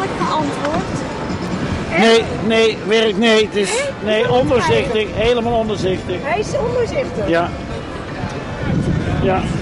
eerlijk geantwoord? Nee, het is ondoorzichtig, helemaal ondoorzichtig. Hij is ondoorzichtig? Ja. Ja.